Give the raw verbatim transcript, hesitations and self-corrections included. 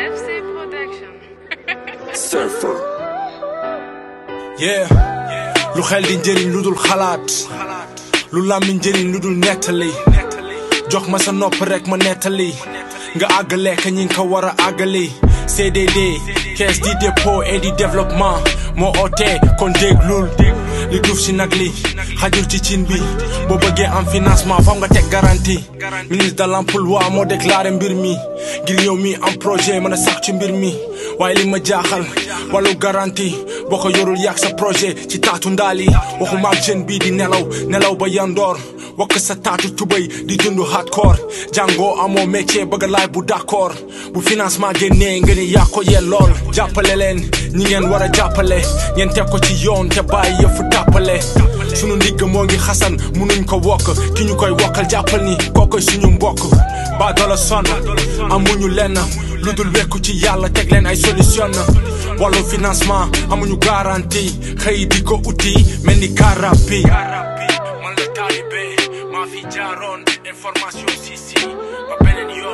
F C Production. Surfer. Yeah. Lu xel di njëriñ lu dul xalaat. Lu làmmiñ njëriñ lu dul nettali. Jox ma sa nopp rek ma nettali. Nga àggale ka ñi nga ko war a àggali. C D D, Caisse di Dépôts et di Développement. moo ootee kon déglul li duuf si nag li xajul ci cin bi boo bëggee am financement fam nga teg garantie. Ministre de l'emploi moo déclaré mbir mi ngir yow mi am projet mën a sax ci mbir mi. waaye li ma jaaxal wàllu garantie boo ko yorul yàgg sa projet ci taatu ndaal yi. waxuma ak jeune bii di nelaw nelaw ba yandoor wakk sa taatu tubay di dundu hardcore. jàngoo amoo métier bëgg laay bu d'accord bu financement génnee nga ni yaa ko yee lool. jàppale leen ñi ngeen war a jàppale ngeen teg ko ci yoon te bàyyi yëfu tàppale. sunu ndigg moo ngi xasan munuñ ko wokk ki ñu koy wokkal jàppal ni kookoy suñu mbokk. ba doola sonn amuñu lenn lu dul wekku ci yàlla teg leen ay solution. wàllu financement amuñu garantie xëy di ko uti mel ni karapi. man la taalibe maa fi jaaroon information si si ba beneen yoon.